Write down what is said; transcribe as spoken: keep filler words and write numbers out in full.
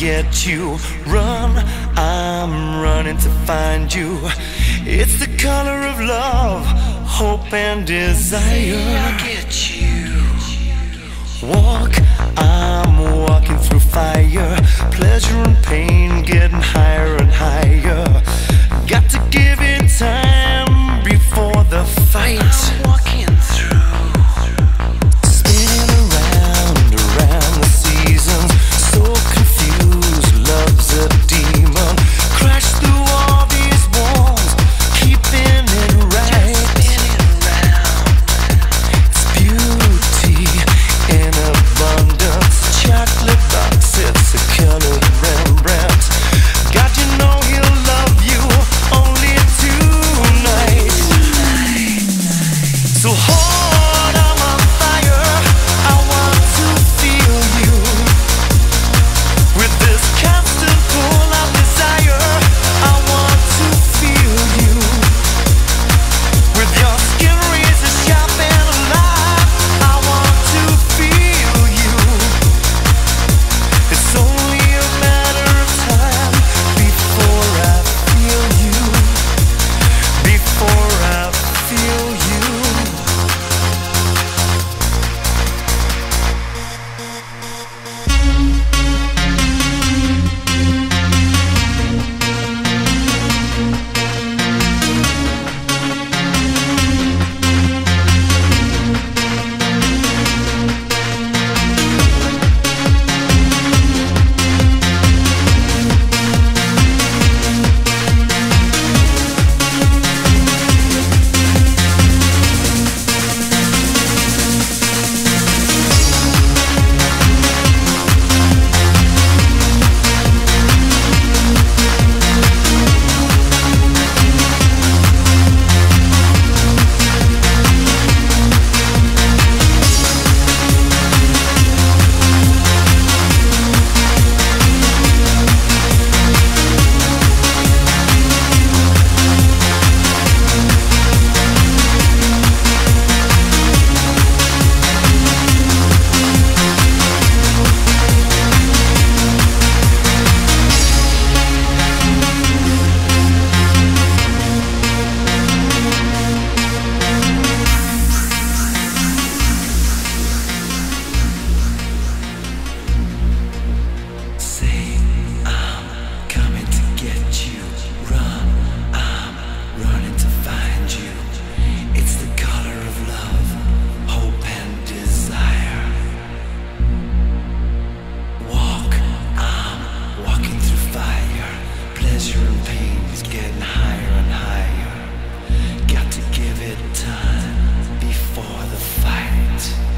get you. Run, I'm running to find you. It's the color of love, hope and desire. I'll get you. Walk, I'm walking through fire. Pleasure and pain getting higher and higher. Got to give it time before the fight. I'm walking through, spinning around, around the seasons. So confused, love's a demon. Crash through all these walls, keeping it right. spinning around. It's beauty in abundance. Chocolate box, it's a colored Rembrandt. God, you know he'll love you only tonight. So hold on, on fire. I want to feel you with this constant pull of desire. I want to feel you with your skin razor sharp and alive. I want to feel you. It's only a matter of time before I feel you. Before I feel you. Say, I'm coming to get you. Run, I'm running to find you. It's the color of love, hope and desire. Walk, I'm walking through fire. Pleasure and pain is getting higher and higher. Got to give it time before the fight.